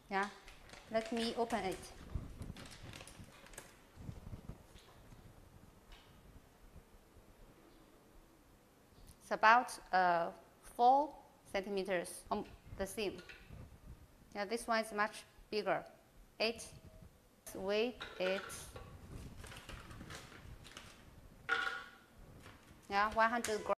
Yeah, let me open it. It's about 4 centimeters on the seam. Yeah, this one is much bigger. 8. Weight it's 100 grams.